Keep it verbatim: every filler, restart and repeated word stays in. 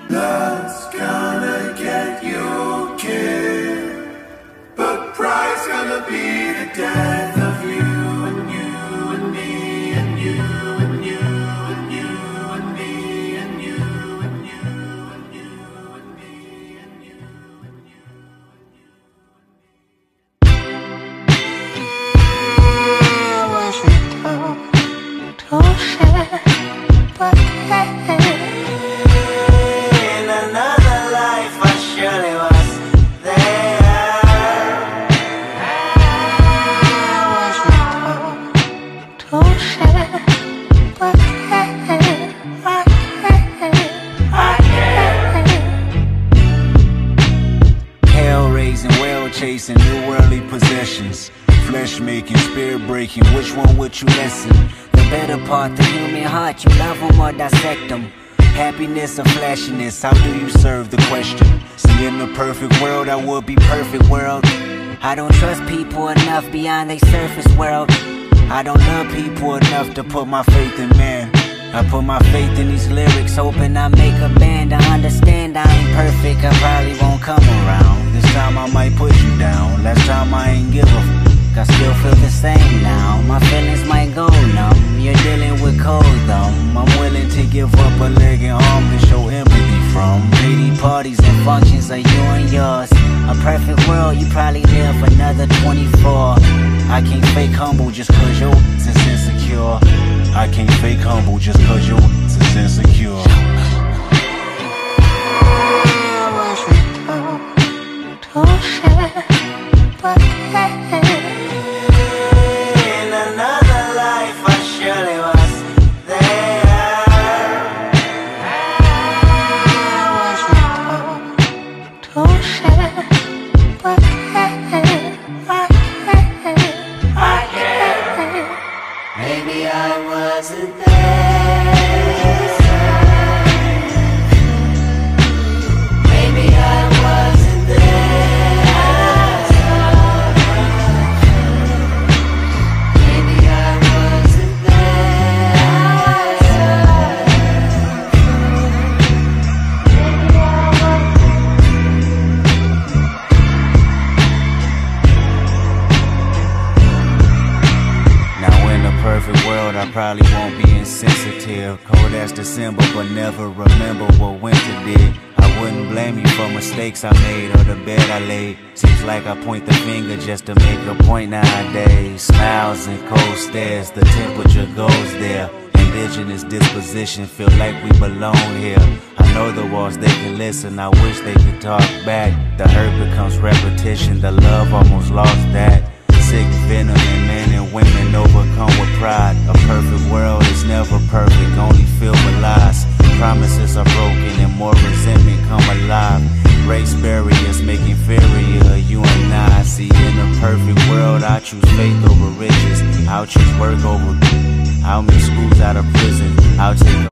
Love's gonna get you killed, but pride's gonna be the death of you and you and me and you and you and you and me and you and you and you and me and you and you and you. I wasn't told to share, but hey. In another life I surely was there. I wasn't told to share, but hey, I can't, I can't. Hell-raising, well-chasing, new worldly possessions, flesh-making, spirit-breaking, which one would you lessen? The better part, the human heart, you love them or dissect them. Happiness or flashiness, how do you serve the question? See, in the perfect world, I would be perfect world. I don't trust people enough beyond their surface world. I don't love people enough to put my faith in man. I put my faith in these lyrics, hoping I make a band. I understand I ain't perfect, I probably won't come around. This time I might put you down, last time I ain't give a f. I still feel the same now, my feelings might go numb. You're dealing with cold thumb. I'm willing to give up a leg and arm to show empathy from. Lady parties and functions are you and yours. A perfect world, you probably live another twenty-four. I can't fake humble just cause your is insecure. I can't fake humble just cause your is insecure. I wasn't told to share, but hey. In another life I surely was there. I wasn't told to share, but hey, I can't, I can't. Maybe I wasn't there. Maybe I wasn't there. Maybe I wasn't Now in a perfect world I probably won't be insensitive. Cold as December but never remember what winter did. I wouldn't blame you for mistakes I made or the bed I laid. Seems like I point the finger just to make a point nowadays. Smiles and cold stares, the temperature goes there. Indigenous disposition, feel like we belong here. I know the walls, they can listen, I wish they could talk back. The hurt becomes repetition, the love almost lost that. Sick venom in men and women overcome with pride. A perfect world is never perfect, only filled with lies. Promises are broken and more resentment come alive. Race barriers make inferior you and I. See, in a perfect world I choose faith over riches. I'll choose work over. I'll make schools out of prison. I'll take